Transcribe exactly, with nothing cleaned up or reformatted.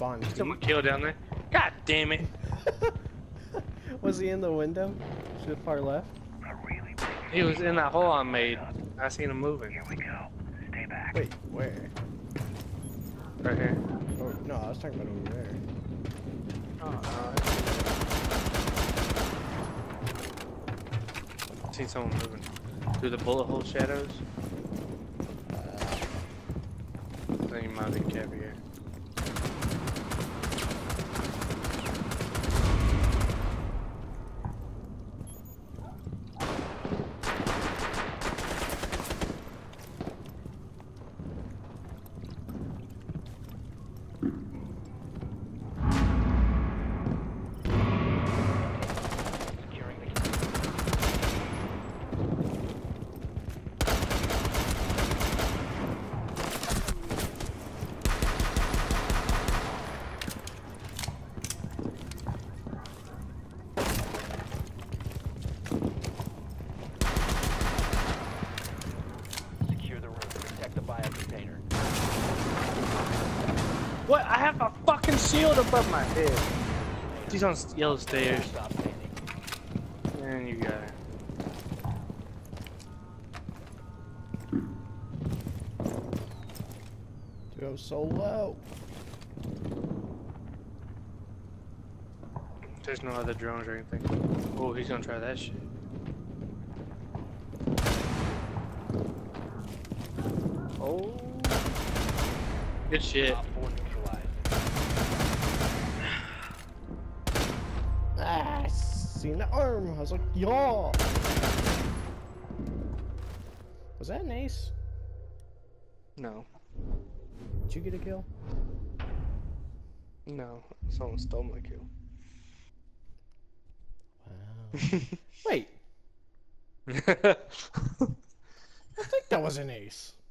spawned. Someone killed down there. God damn it. Was he in the window? To the far left? He was in that hole I made. I seen him moving. Here we go. Stay back. Wait, where? Right here. Oh, no, I was talking about over there. Oh, no. I seen someone moving. Through the bullet hole shadows. Uh, I think he might be caviar. What? I have a fucking shield above my head. He's on yellow stairs. And you got it. go so low. There's no other drones or anything. Oh, he's gonna try that shit. Oh. Good shit. Ah, I seen the arm. I was like, yaw. Was that an ace? No. Did you get a kill? No. Someone stole my kill. Wow. Wait. I think that was an ace.